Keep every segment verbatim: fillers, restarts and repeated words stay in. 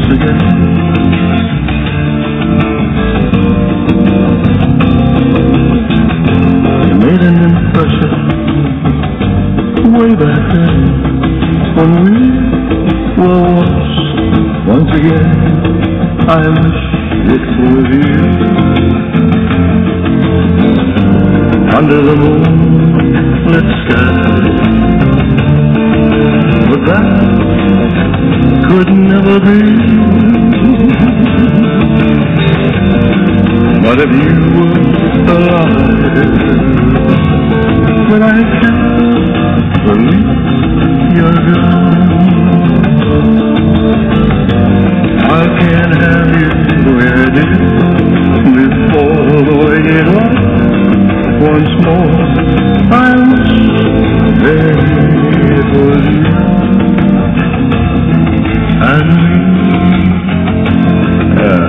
again. You made an impression way back then when we were once. Once again, I wish it was you. Under the moonlit sky, but that could never be. But if you were alive, when I can't believe you're gone, I can't have you where I did before the way it was. Once more, I wish that it was you and me. Yeah.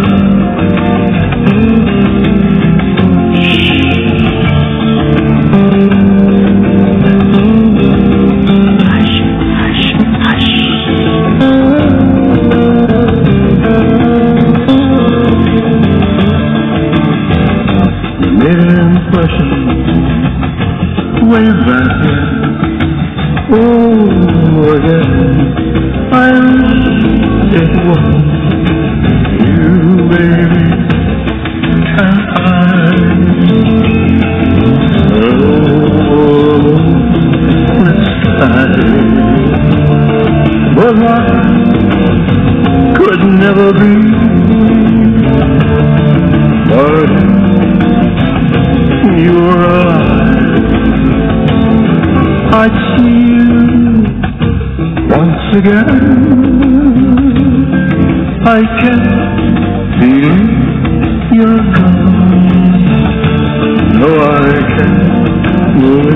Hush, hush, hush. You made an impression way back then. Oh, again, I wish it was you, baby, and I. Oh, let's die. But that could never be. But you were alive, I'd see you once again. I can't believe you're gone. No, I can't believe